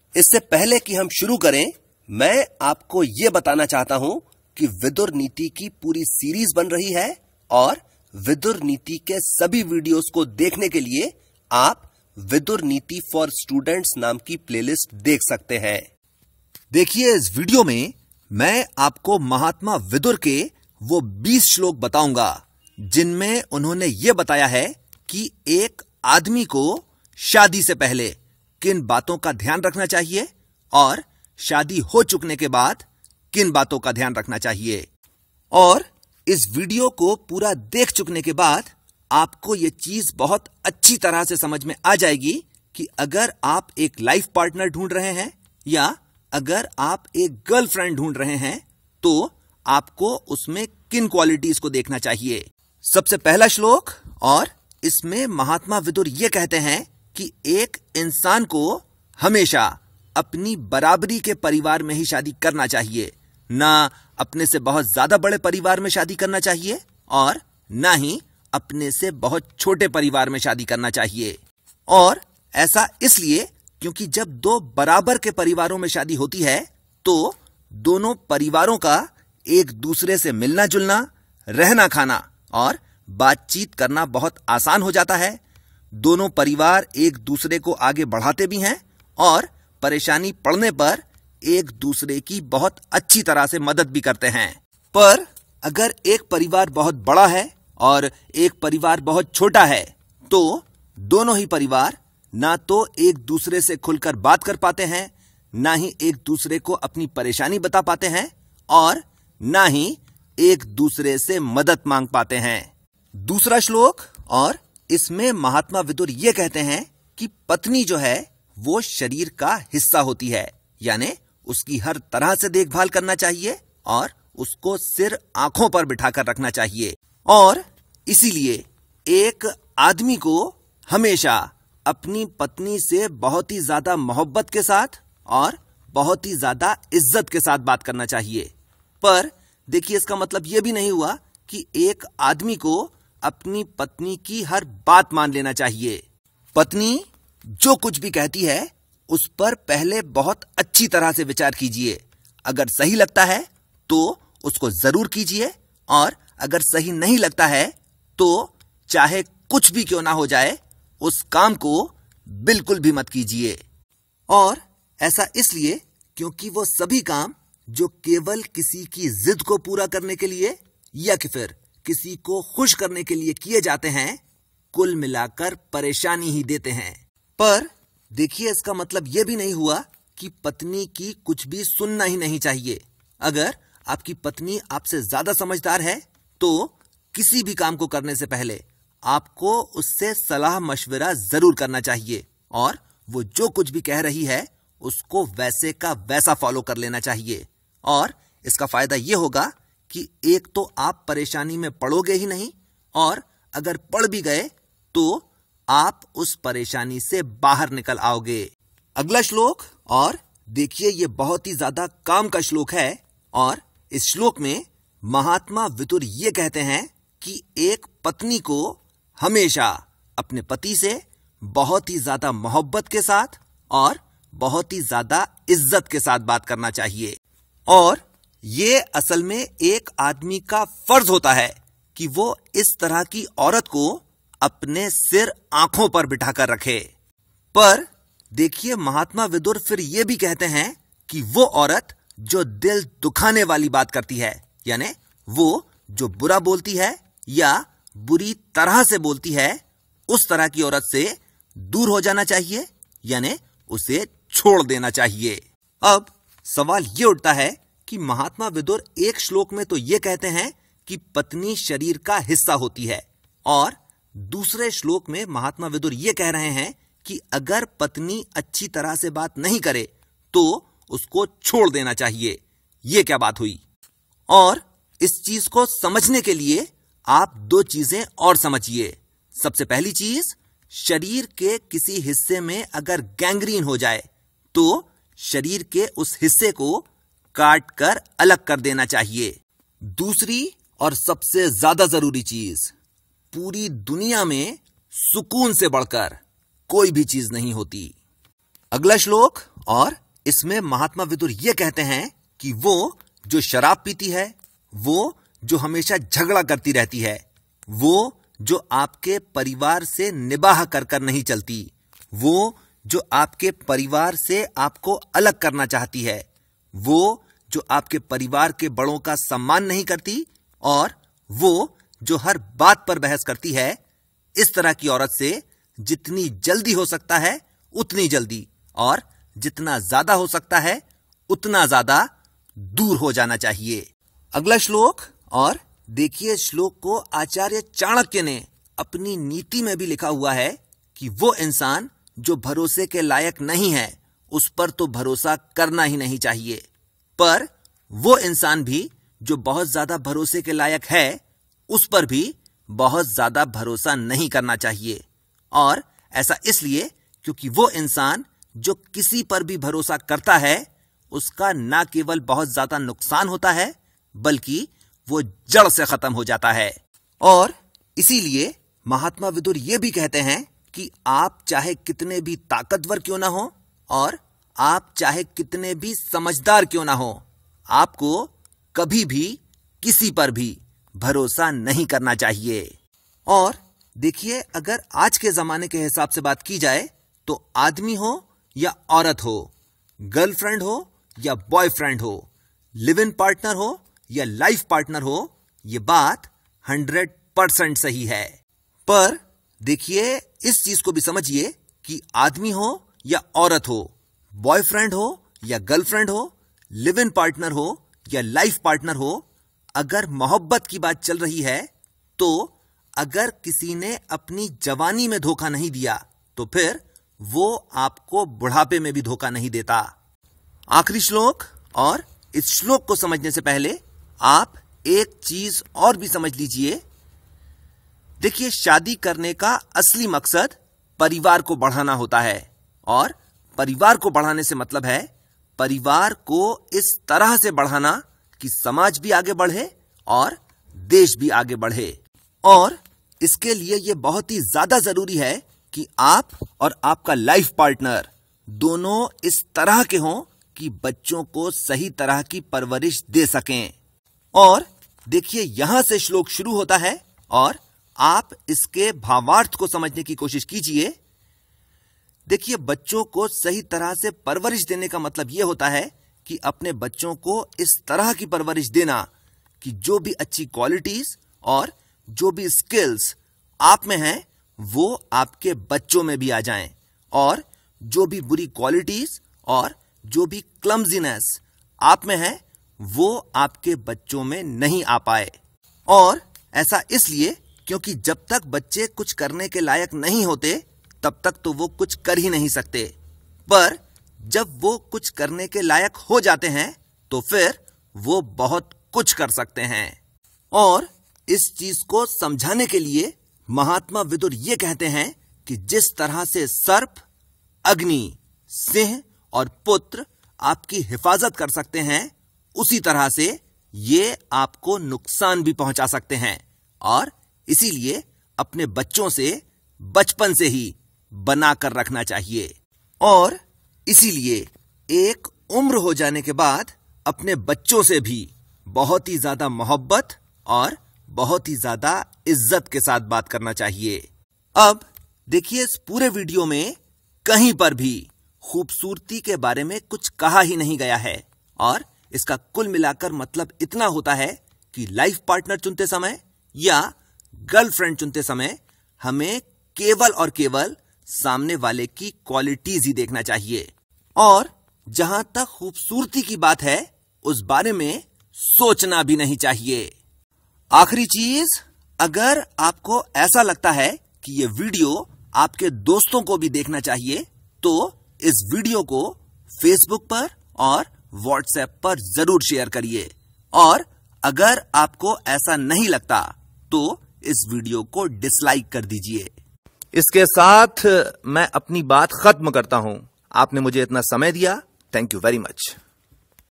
इससे पहले कि हम शुरू करें, मैं आपको ये बताना चाहता हूं कि विदुर नीति की पूरी सीरीज बन रही है और विदुर नीति के सभी वीडियोस को देखने के लिए आप विदुर नीति फॉर स्टूडेंट्स नाम की प्लेलिस्ट देख सकते हैं। देखिए, इस वीडियो में मैं आपको महात्मा विदुर के वो 20 श्लोक बताऊंगा जिनमें उन्होंने ये बताया है कि एक आदमी को शादी से पहले किन बातों का ध्यान रखना चाहिए और शादी हो चुकने के बाद किन बातों का ध्यान रखना चाहिए। और इस वीडियो को पूरा देख चुकने के बाद आपको ये चीज बहुत अच्छी तरह से समझ में आ जाएगी कि अगर आप एक लाइफ पार्टनर ढूंढ रहे हैं या अगर आप एक गर्लफ्रेंड ढूंढ रहे हैं तो आपको उसमें किन क्वालिटीज को देखना चाहिए। सबसे पहला श्लोक, और इसमें महात्मा विदुर ये कहते हैं कि एक इंसान को हमेशा अपनी बराबरी के परिवार में ही शादी करना चाहिए, ना अपने से बहुत ज्यादा बड़े परिवार में शादी करना चाहिए और ना ही अपने से बहुत छोटे परिवार में शादी करना चाहिए। और ऐसा इसलिए क्योंकि जब दो बराबर के परिवारों में शादी होती है तो दोनों परिवारों का एक दूसरे से मिलना जुलना, रहना खाना और बातचीत करना बहुत आसान हो जाता है। दोनों परिवार एक दूसरे को आगे बढ़ाते भी हैं और परेशानी पड़ने पर एक दूसरे की बहुत अच्छी तरह से मदद भी करते हैं। पर अगर एक परिवार बहुत बड़ा है और एक परिवार बहुत छोटा है तो दोनों ही परिवार ना तो एक दूसरे से खुलकर बात कर पाते हैं, ना ही एक दूसरे को अपनी परेशानी बता पाते हैं और ना ही एक दूसरे से मदद मांग पाते हैं। दूसरा श्लोक, और इसमें महात्मा विदुर ये कहते हैं कि पत्नी जो है वो शरीर का हिस्सा होती है, यानी उसकी हर तरह से देखभाल करना चाहिए और उसको सिर आंखों पर बिठाकर रखना चाहिए। और इसीलिए एक आदमी को हमेशा अपनी पत्नी से बहुत ही ज्यादा मोहब्बत के साथ और बहुत ही ज्यादा इज्जत के साथ बात करना चाहिए। पर देखिए, इसका मतलब यह भी नहीं हुआ कि एक आदमी को अपनी पत्नी की हर बात मान लेना चाहिए। पत्नी जो कुछ भी कहती है उस पर पहले बहुत अच्छी तरह से विचार कीजिए। अगर सही लगता है तो उसको जरूर कीजिए और अगर सही नहीं लगता है तो चाहे कुछ भी क्यों ना हो जाए उस काम को बिल्कुल भी मत कीजिए। और ऐसा इसलिए क्योंकि वो सभी काम जो केवल किसी की जिद को पूरा करने के लिए या कि फिर किसी को खुश करने के लिए किए जाते हैं, कुल मिलाकर परेशानी ही देते हैं। पर देखिए, इसका मतलब यह भी नहीं हुआ कि पत्नी की कुछ भी सुनना ही नहीं चाहिए। अगर आपकी पत्नी आपसे ज्यादा समझदार है तो किसी भी काम को करने से पहले आपको उससे सलाह मशविरा जरूर करना चाहिए और वो जो कुछ भी कह रही है उसको वैसे का वैसा फॉलो कर लेना चाहिए। और इसका फायदा यह होगा कि एक तो आप परेशानी में पड़ोगे ही नहीं और अगर पड़ भी गए तो आप उस परेशानी से बाहर निकल आओगे। अगला श्लोक, और देखिए ये बहुत ही ज्यादा काम का श्लोक है और इस श्लोक में महात्मा विदुर ये कहते हैं कि एक पत्नी को हमेशा अपने पति से बहुत ही ज्यादा मोहब्बत के साथ और बहुत ही ज्यादा इज्जत के साथ बात करना चाहिए। और ये असल में एक आदमी का फर्ज होता है कि वो इस तरह की औरत को अपने सिर आंखों पर बिठाकर रखे। पर देखिए, महात्मा विदुर फिर ये भी कहते हैं कि वो औरत जो दिल दुखाने वाली बात करती है, यानी वो जो बुरा बोलती है या बुरी तरह से बोलती है, उस तरह की औरत से दूर हो जाना चाहिए, यानी उसे छोड़ देना चाहिए। अब सवाल ये उठता है कि महात्मा विदुर एक श्लोक में तो ये कहते हैं कि पत्नी शरीर का हिस्सा होती है और दूसरे श्लोक में महात्मा विदुर ये कह रहे हैं कि अगर पत्नी अच्छी तरह से बात नहीं करे तो उसको छोड़ देना चाहिए। ये क्या बात हुई? और इस चीज को समझने के लिए आप दो चीजें और समझिए। सबसे पहली चीज, शरीर के किसी हिस्से में अगर गैंग्रीन हो जाए तो शरीर के उस हिस्से को काट कर अलग कर देना चाहिए। दूसरी और सबसे ज्यादा जरूरी चीज, पूरी दुनिया में सुकून से बढ़कर कोई भी चीज नहीं होती। अगला श्लोक, और इसमें महात्मा विदुर ये कहते हैं कि वो जो शराब पीती है, वो जो हमेशा झगड़ा करती रहती है, वो जो आपके परिवार से निबाह कर कर नहीं चलती, वो जो आपके परिवार से आपको अलग करना चाहती है, वो जो आपके परिवार के बड़ों का सम्मान नहीं करती, और वो जो हर बात पर बहस करती है, इस तरह की औरत से जितनी जल्दी हो सकता है उतनी जल्दी, और जितना ज्यादा हो सकता है उतना ज्यादा दूर हो जाना चाहिए। अगला श्लोक, और देखिए श्लोक को आचार्य चाणक्य ने अपनी नीति में भी लिखा हुआ है कि वो इंसान जो भरोसे के लायक नहीं है उस पर तो भरोसा करना ही नहीं चाहिए, पर वो इंसान भी जो बहुत ज्यादा भरोसे के लायक है उस पर भी बहुत ज्यादा भरोसा नहीं करना चाहिए। और ऐसा इसलिए क्योंकि वो इंसान जो किसी पर भी भरोसा करता है उसका न केवल बहुत ज्यादा नुकसान होता है बल्कि वो जड़ से खत्म हो जाता है। और इसीलिए महात्मा विदुर ये भी कहते हैं कि आप चाहे कितने भी ताकतवर क्यों ना हो और आप चाहे कितने भी समझदार क्यों ना हो, आपको कभी भी किसी पर भी भरोसा नहीं करना चाहिए। और देखिए, अगर आज के जमाने के हिसाब से बात की जाए तो आदमी हो या औरत हो, गर्लफ्रेंड हो या बॉयफ्रेंड हो, लिव इन पार्टनर हो या लाइफ पार्टनर हो, ये बात 100% सही है। पर देखिए, इस चीज को भी समझिए कि आदमी हो या औरत हो, बॉयफ्रेंड हो या गर्लफ्रेंड हो, लिव इन पार्टनर हो या लाइफ पार्टनर हो, अगर मोहब्बत की बात चल रही है तो अगर किसी ने अपनी जवानी में धोखा नहीं दिया तो फिर वो आपको बुढ़ापे में भी धोखा नहीं देता। आखिरी श्लोक, और इस श्लोक को समझने से पहले आप एक चीज और भी समझ लीजिए। देखिए, शादी करने का असली मकसद परिवार को बढ़ाना होता है, और परिवार को बढ़ाने से मतलब है परिवार को इस तरह से बढ़ाना कि समाज भी आगे बढ़े और देश भी आगे बढ़े। और इसके लिए यह बहुत ही ज्यादा जरूरी है कि आप और आपका लाइफ पार्टनर दोनों इस तरह के हों कि बच्चों को सही तरह की परवरिश दे सकें। और देखिए, यहां से श्लोक शुरू होता है और आप इसके भावार्थ को समझने की कोशिश कीजिए। देखिए, बच्चों को सही तरह से परवरिश देने का मतलब यह होता है कि अपने बच्चों को इस तरह की परवरिश देना कि जो भी अच्छी क्वालिटीज और जो भी स्किल्स आप में हैं वो आपके बच्चों में भी आ जाएं, और जो भी बुरी क्वालिटीज और जो भी क्लमजीनेस आप में है वो आपके बच्चों में नहीं आ पाए। और ऐसा इसलिए क्योंकि जब तक बच्चे कुछ करने के लायक नहीं होते तब तक तो वो कुछ कर ही नहीं सकते, पर जब वो कुछ करने के लायक हो जाते हैं तो फिर वो बहुत कुछ कर सकते हैं। और इस चीज को समझाने के लिए महात्मा विदुर ये कहते हैं कि जिस तरह से सर्प, अग्नि, सिंह और पुत्र आपकी हिफाजत कर सकते हैं, उसी तरह से ये आपको नुकसान भी पहुंचा सकते हैं। और इसीलिए अपने बच्चों से बचपन से ही बना कर रखना चाहिए। और इसीलिए एक उम्र हो जाने के बाद अपने बच्चों से भी बहुत ही ज्यादा मोहब्बत और बहुत ही ज्यादा इज्जत के साथ बात करना चाहिए। अब देखिए, इस पूरे वीडियो में कहीं पर भी खूबसूरती के बारे में कुछ कहा ही नहीं गया है, और इसका कुल मिलाकर मतलब इतना होता है कि लाइफ पार्टनर चुनते समय या गर्लफ्रेंड चुनते समय हमें केवल और केवल सामने वाले की क्वालिटीज ही देखना चाहिए, और जहां तक खूबसूरती की बात है उस बारे में सोचना भी नहीं चाहिए। आखिरी चीज, अगर आपको ऐसा लगता है कि यह वीडियो आपके दोस्तों को भी देखना चाहिए तो इस वीडियो को फेसबुक पर और व्हाट्सएप पर जरूर शेयर करिए, और अगर आपको ऐसा नहीं लगता तो इस वीडियो को डिसलाइक कर दीजिए। इसके साथ मैं अपनी बात खत्म करता हूं। आपने मुझे इतना समय दिया, थैंक यू वेरी मच।